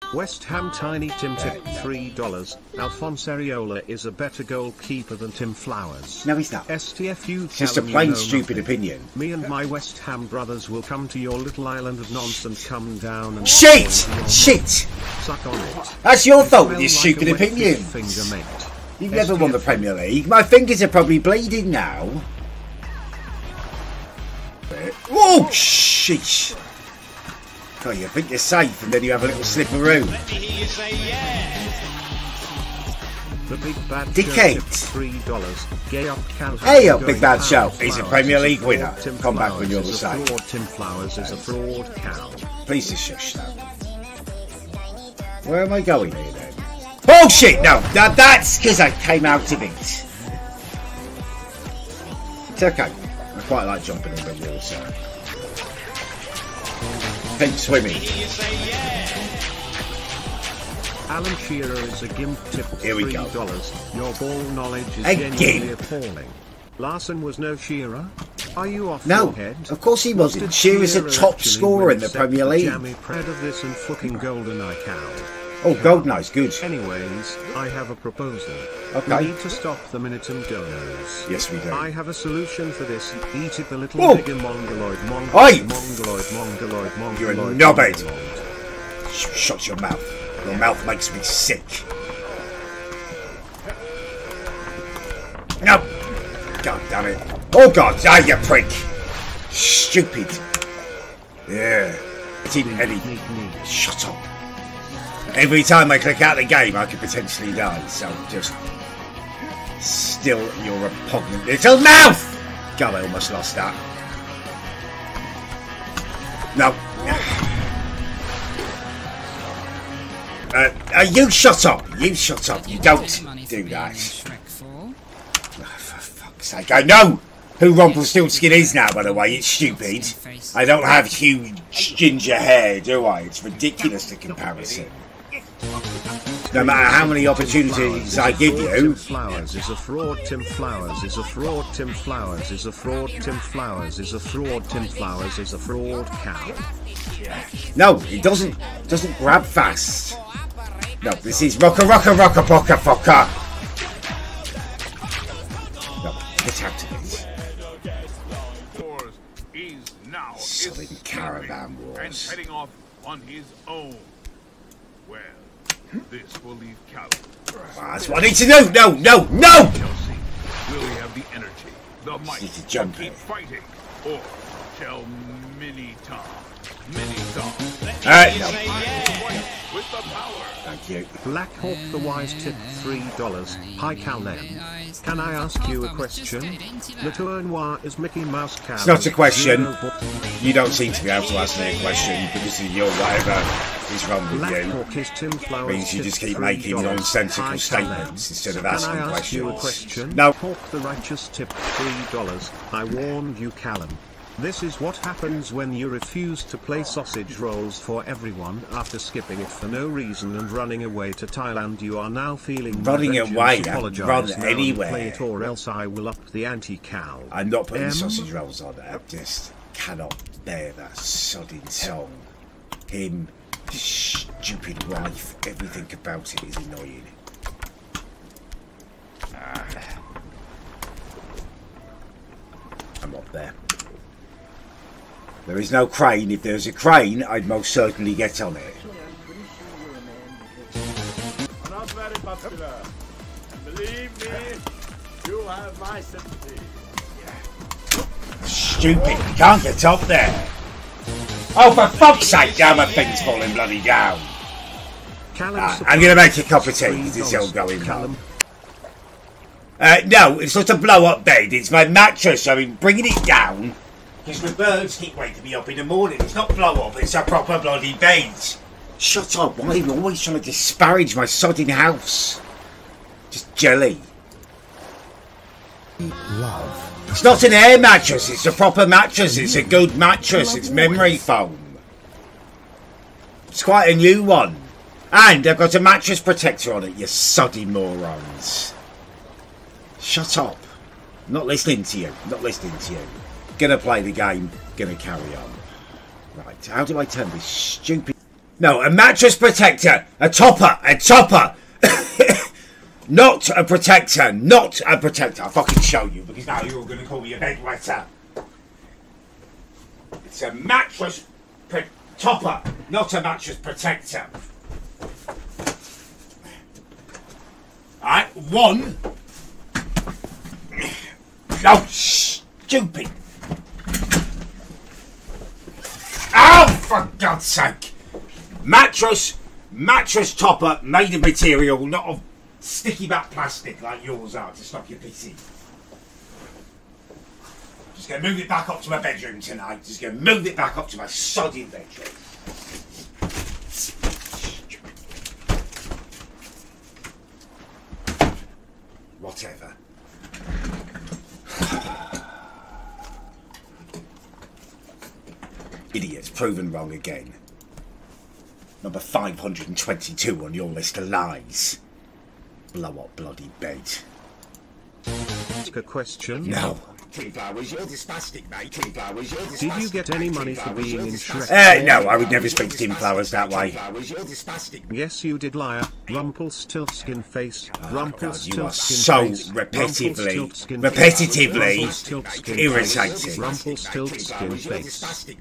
West Ham Tiny Tim tip $3. Alphonse Areola is a better goalkeeper than Tim Flowers. No, he's not. STFU. It's just a plain stupid opinion. Me and my West Ham brothers will come to your little island of nonsense. Come down and shit! Shit! Suck on it. That's your fault with your stupid opinions. Finger, mate. You've never won the Premier League. My fingers are probably bleeding now. Oh, sheesh. God, you think you're safe and then you have a little slipperoo. The Big Bad Dickhead. $3. Gay up Hey up, Big Bad Show. He's a Premier League winner. Come back when you're the same. Tim Flowers is a fraud cow. Please just shush that. Where am I going here then? Bullshit! No, that's because I came out of it. It's okay. I quite like jumping in the water. Pink swimming. Alan Shearer is a gimp tip Here we $3. go. Your ball knowledge is Again. genuinely appalling. Larson was no Shearer. Are you off No, your head? of course he wasn't. Shearer's a top scorer in the Premier League. Jammy proud of this and fucking GoldenEye cow. Oh, GoldenEye's good. Anyways, I have a proposal. Okay. We need to stop the Minitum donos. Yes, we do. I have a solution for this. Eat it, the little Whoa. nigger mongoloid, Oi! mongoloid. You're a knobhead. Shut your mouth. Your mouth makes me sick. No. God damn it. Oh God, you prick. Stupid. Yeah. It's even Eddie. Shut up. Every time I click out the game, I could potentially die. So just still your repugnant little mouth. God, I almost lost that. No. You shut up. You shut up. You don't do that. Oh, for fuck's sake. I know who Rumpelstiltskin is now, by the way. It's stupid. I don't have huge ginger hair, do I? It's ridiculous, the comparison. No matter how many opportunities I give you. Tim Flowers is a fraud. Tim Flowers is a fraud. Tim Flowers is a fraud. Tim Flowers is a fraud. Tim Flowers is a fraud cow. No, it doesn't grab fast. No, this is rocker. No, get out of it. Solid caravan wars. And heading off on his own. Well, this will leave Callum. That's what I need to do. No. Chelsea, will he have the energy, the might Need to jump to keep in. fighting, or shall Mini-Tom No. with the power? Thank you. Black Hawk the Wise tip $3. Hi Calem. Can I ask you a question? Le Tournois is Mickey Mouse cow. It's not a question. You don't seem to be able to ask me a question because of your whatever is wrong with Black you. Hawk is Tim Flowers Means you tip just keep $3. making nonsensical Hi, statements instead of Can asking I ask questions. you a question? No. Hawk the Righteous tip $3. I warned you, Callum. This is what happens when you refuse to play sausage rolls for everyone after skipping it for no reason and running away to Thailand. You are now feeling Running away, I'd apologize run now and anywhere. Play it or else I will up the anti-cow. I'm not putting sausage rolls on. I just cannot bear that sodding song. Him, his stupid wife, everything about it is annoying. I'm up there. There is no crane. If there's a crane, I'd most certainly get on it. Not very popular. Believe me, you have my sympathy. Stupid, you can't get up there. Oh, for fuck's sake, now my thing's falling bloody down. I'm going to make a cup of tea. It's all going down. No, it's not a blow-up bed. It's my mattress. I mean, bringing it down. Because the birds keep waking me up in the morning. It's not blow-up, it's a proper bloody bed. Shut up. Why are you always trying to disparage my sodding house? Just jelly. Love. It's not an air mattress, it's a proper mattress. It's a good mattress. It's memory foam. It's quite a new one. And I've got a mattress protector on it, you soddy morons. Shut up. I'm not listening to you. I'm not listening to you. Gonna play the game. Gonna carry on. Right, how do I turn this stupid... No, a mattress protector. A topper. A topper. Not a protector. Not a protector. I'll fucking show you, because now you're all going to call me a bedwetter. It's a mattress topper, not a mattress protector. Alright, one. No, stupid. Oh, for God's sake. Mattress topper made of material, not of sticky back plastic like yours are to stop your pissing. Just gonna move it back up to my bedroom tonight. Just gonna move it back up to my sodding bedroom. Whatever. Idiots, proven wrong again. Number 522 on your list of lies. Blow up bloody bed. Ask a question? No. Did you get any money for being in Shrek? No, I would never speak to Tim Flowers that way. Yes, you did, liar. Rumpelstiltskin face. You are so repetitively irritating. Rumpelstiltskin face.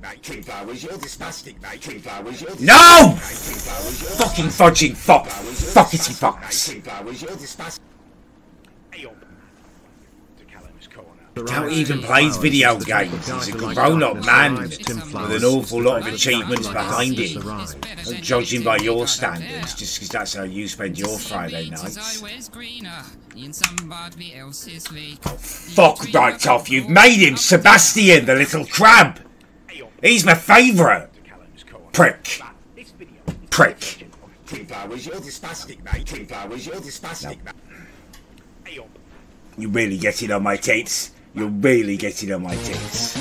No! Fucking fudging fuck. Fuckity fucks. Don't even plays video games. He's a grown-up man with an awful lot of achievements behind him. Judging by your standards, just because that's how you spend your Friday nights. Oh, fuck right off. You've made him Sebastian, the little crab. He's my favourite. Prick. Prick. No. You really getting on my tits. You're really getting on my tits.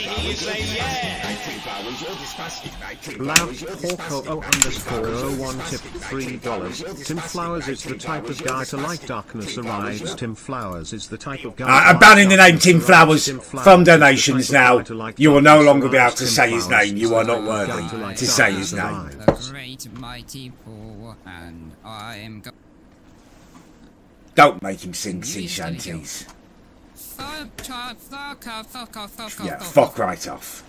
Loud Porco _01 tip $3. Tim Flowers is the type of guy to like Darkness Arrives. Tim Flowers is the type of guy. I'm banning the name Tim Flowers from donations now. You will no longer be able to say his name. You are not worthy to say his name. Don't make him sing sea shanties. Yeah, fuck right off.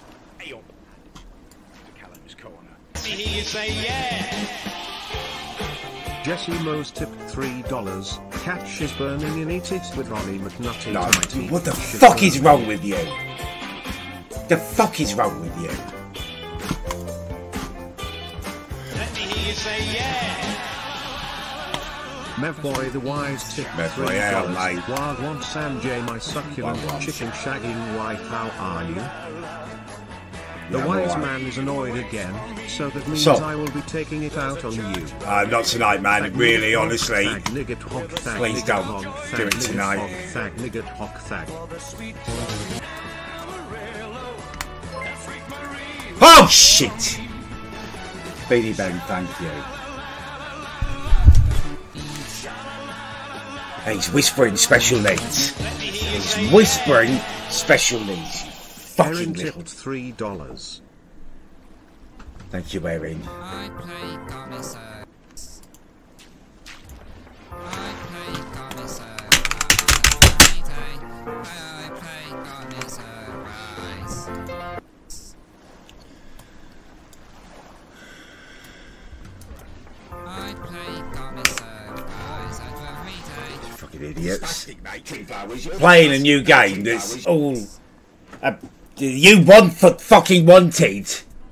Jesse Mo's tip $3. Catch is burning and eat it with Ronnie McNutty. No, what the fuck is wrong with you? The fuck is wrong with you? Let me hear you say yeah. Mevboy the Wise tip Mevboy, yeah, mate. Wagwan Sanjay, my succulent chicken shagging wife, how are you? The wise man is annoyed again, so that means I will be taking it out on you. Not tonight, man, really, honestly. Please don't do it tonight. Oh, shit! Beanie Ben, thank you. He's whispering special needs. He's whispering special needs. Fucking little. $3. Thank you, Erin. Idiots. Playing a new game that's all you fucking wanted.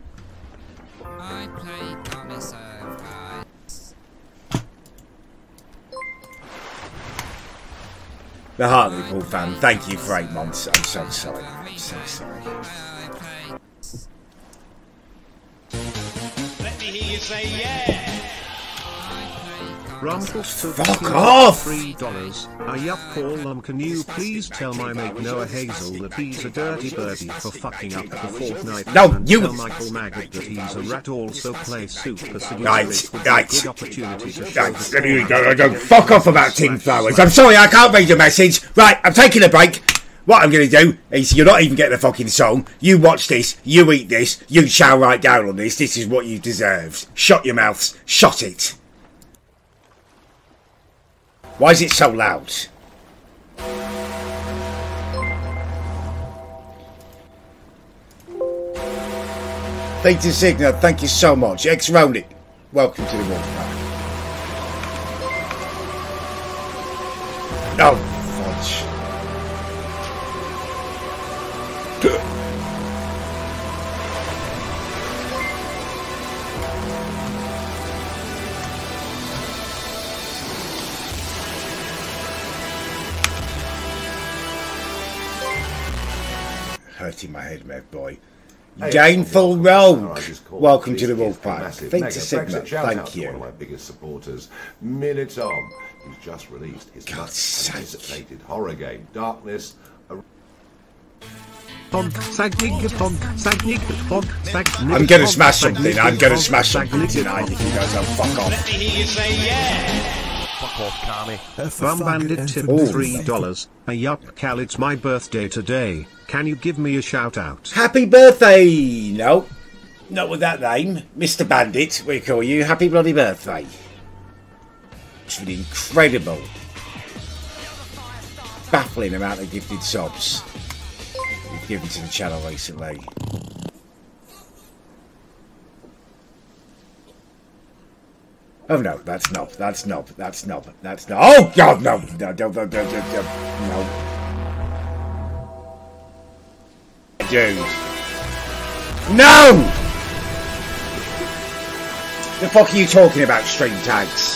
The Hartlepool fan, thank you for 8 months. I'm so sorry. I'm so sorry. Let me hear you say yeah. Fuck off! $3. Yup, Paul, can you please tell my mate Noah Hazel that he's a dirty birdie for fucking up the Fortnite? No, you. Tell Michael Maggot that he's a rat. Also play Super. Right. Good opportunity to show There you go. Fuck off about Tim Flowers. I'm sorry, I can't read your message. Right, I'm taking a break. What I'm going to do is, you're not even getting the fucking song. You watch this, you eat this, you chow right down on this. This is what you deserved. Shut your mouths. Shut it. Why is it so loud? Peter Signer, thank you so much. X-Ronic, welcome to the Wolfpack. No, fudge. Hurting my head, Mev boy. Gainful Rogue, welcome to the Wolfpack. Peter Signer, thank you. One of my biggest supporters, Minitom, who's just released his much-anticipated horror game, Darkness. I'm gonna smash something. I'm gonna smash something tonight if you guys don't fuck off. Fuck off, Carney. Bum Bandit tip $3. Yup, Cal, it's my birthday today. Can you give me a shout out? Happy birthday! No, not with that name. Mr. Bandit, we call you. Happy bloody birthday. It's an incredible, baffling amount of gifted subs you've given to the channel recently. Oh no, that's not. Oh God, no! No. Dude. No! The fuck are you talking about, stream tags?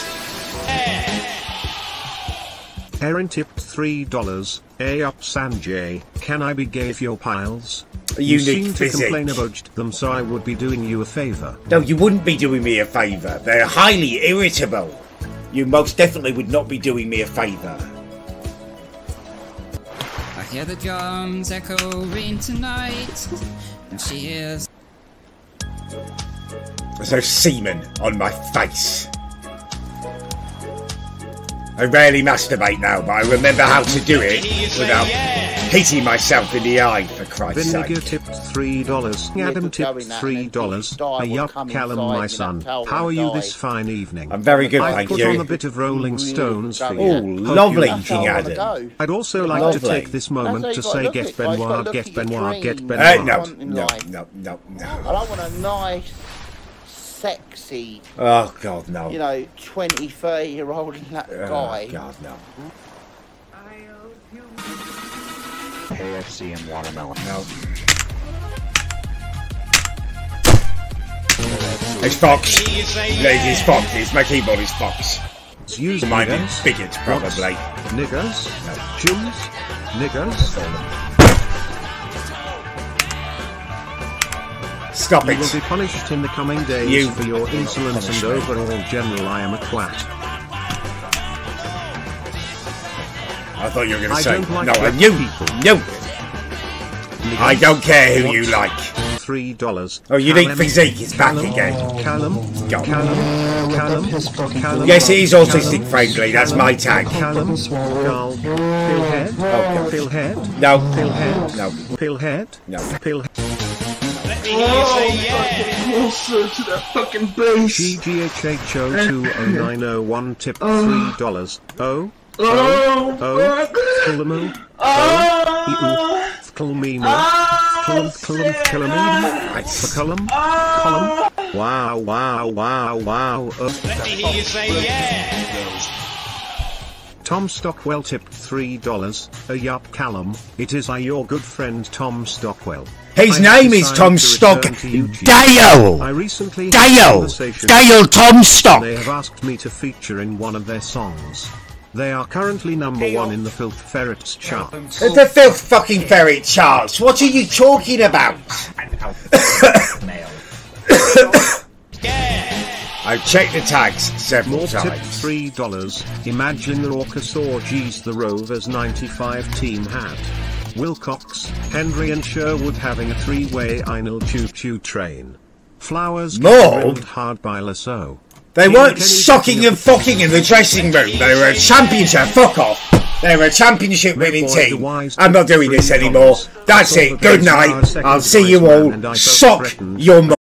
Erin tipped $3. Up Sanjay, can I be gay if your piles? You seem to physic. complain about them, so I would be doing you a favour. No, you wouldn't be doing me a favour. They're highly irritable. You most definitely would not be doing me a favour. I hear the drums echoing tonight, and she hears. There's no semen on my face. I rarely masturbate now, but I remember how to do it without hitting myself in the eye, for Christ's sake. Vinegar tipped $3. Adam tipped $3. Yup, Callum, my son. How are you this fine evening? I'm very good, I thank put you. on a bit of Rolling Stones for Oh, you. lovely, Hope you King enjoy. Adam. I'd also like Lovely. to take this moment to say get Benoit, get Benoit, get No, Benoit. no. I don't want a nice, sexy, Oh, God, no. you know, 20, 30-year-old guy. Oh, God, no. KFC and watermelon. No. It's Fox. It's Fox. It's my keyboard is Fox. Use Minded niggers. bigot, probably. Niggers? Jews? Niggers? Stop You will it. be punished in the coming days You for your insolence and punish me. overall general I am a twat. I thought you were going I to say, don't like no, black and you, people. no. Niggers? I don't care who you What? like. $3. Oh, unique Callum, physique is back Callum, again. Callum, Go. Callum, Yes, it is autistic friendly, that's my tag. Callum, Carl, Pillhead, Oh, Pillhead, No, Pillhead, no, Pillhead, no. Pillhead. Closer to that fucking base. GGHHO20901 tip $3. Oh, Kulamu, Kulmino, Kulum, wow, wow, wow, wow. Tom Stockwell tipped $3. Yup, Callum, it is your good friend Tom Stockwell. His I name is decided Tom to Stock. return to YouTube. Dale! I recently had a Dale! conversation Dale Tom Stock! They have asked me to feature in one of their songs. They are currently #1 in the Filth Ferrets charts. The filth fucking ferret charts. What are you talking about? I've checked the tags several More tip times. $3. Imagine the Raucous Orgies the Rovers 95 team had. Wilcox, Henry and Sherwood having a three-way Einel choo-choo train. Flowers More? grilled hard by Lasso. They Ian weren't Kenny sucking getting and fucking in the dressing room. They were a championship. Fuck off. They're a championship winning Therefore, team. the wise I'm not tip doing this $3. anymore. That's So it. the Good best are night. second I'll see you wise man, all. and I felt Sock threatened. your mum.